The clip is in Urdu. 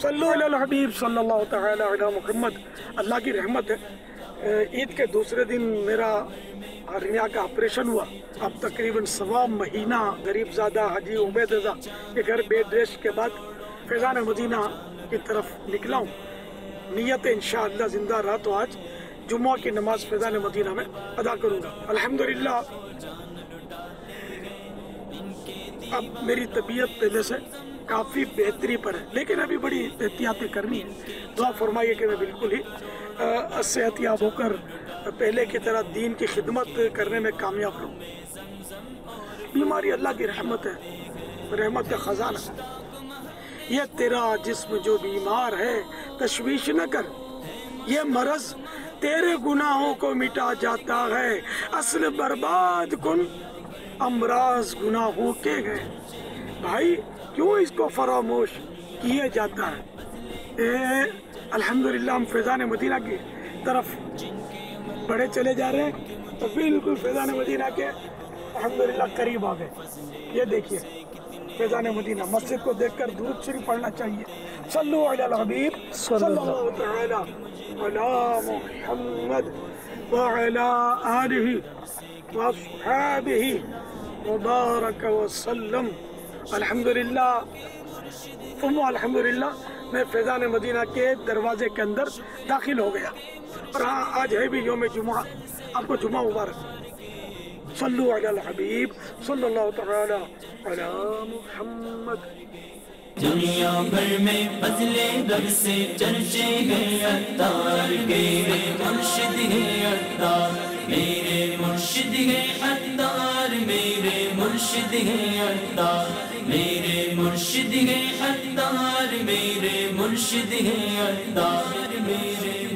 صلو علی الحبیب صلی اللہ تعالی علی محمد. اللہ کی رحمت ہے، عید کے دوسرے دن میرا ہرنیا کا آپریشن ہوا. اب تقریباً 1.25 مہینہ غریب زادہ حاجی عبید رضا کے گھر بیڈ ریسٹ کے بعد فیضان مدینہ کی طرف نکلا ہوں. نیت انشاءاللہ زندہ رہا تو آج جمعہ کی نماز فیضان مدینہ میں ادا کروں گا. الحمدللہ اب میری طبیعت پہلے سے کافی بہتری پر ہے، لیکن ابھی بڑی احتیاطیں کرنی ہے. دعا فرمائیے کہ میں بالکل ہی صحت یاب ہو کر پہلے کی طرح دین کی خدمت کرنے میں کامیاب رہوں. بیماری اللہ کی رحمت ہے، رحمت کا خزانہ. یہ تیرا جسم جو بیمار ہے تشویش نہ کر، یہ مرض تیرے گناہوں کو مٹا جاتا ہے. اصل برباد کن امراض گناہوں کے گئے. بھائی کیوں اس کو فراموش کیے جاتا ہے؟ الحمدللہ ہم فیضان مدینہ کی طرف بڑھے چلے جا رہے ہیں تو بالکل فیضان مدینہ کے الحمدللہ قریب آ گئے. یہ دیکھیے فیضان مدینہ، مسجد کو دیکھ کر درود شریف پڑھنا چاہیے. صلو علی الحبیب صلی اللہ تعالی علی محمد وعلی آلہ واصحابہ مبارک وسلم. الحمدللہ ثم الحمدللہ میں فیضان مدینہ کے دروازے کے اندر داخل ہو گیا. اور ہاں آج ہے بھی یوم جمعہ، آپ کو جمعہ مبارک. صلو علی الحبیب صلی اللہ تعالی علی محمد. دنیا بھر میں فضل رب سے چرچے ہیں عطار، میرے مرشد ہیں عطار، میرے مرشد ہیں عطار، میرے مرشد ہیں عطار، میرے مرشد ہیں عطار، میرے مرشد ہیں عطار، میرے